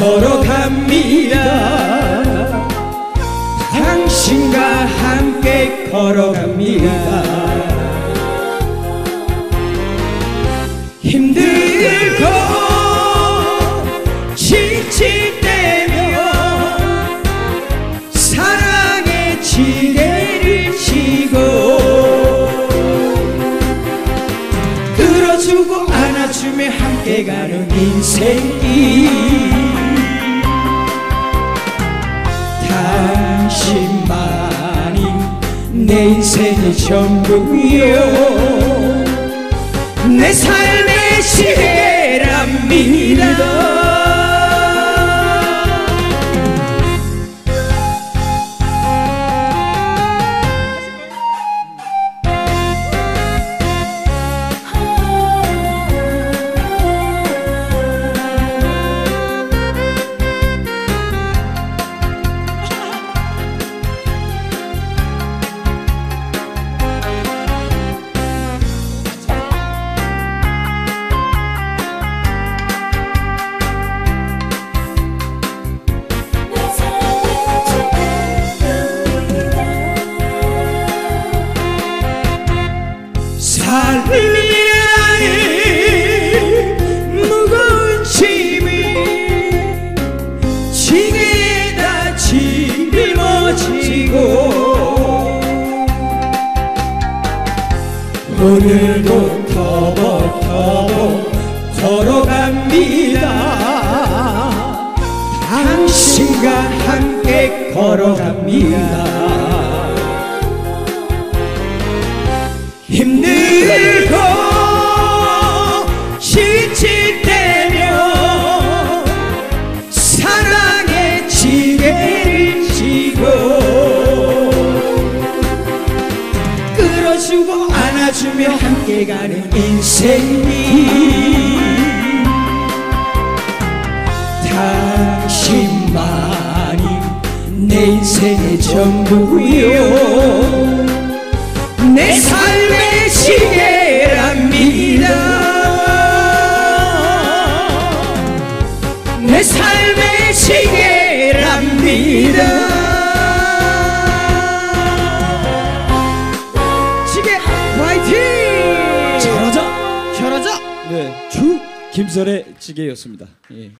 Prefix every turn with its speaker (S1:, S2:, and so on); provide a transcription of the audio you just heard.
S1: 걸어갑니다. 당신과 함께 걸어갑니다. 힘들고 지칠 때면 사랑의 지게를 지고 끌어주고 안아주며 함께 가는 인생이 당신만이 내 인생의 전부요. 내 삶의 지혜랍니다. 삶이라는 무거운 짐을 지게에다 짊어지고 오늘도 터벅터벅 걸어갑니다. 당신과 함께 걸어갑니다. 힘들고 지칠 때면 사랑의 지게를 지고 끌어주고 안아주며 함께 가는 인생이 당신만이 내 인생의 전부요. 내 삶의 지혜랍니다. 내 삶의 지혜랍니다. 지혜 화이팅!
S2: 잘하자 잘하자. 네, 주 김설의 지게였습니다. 예.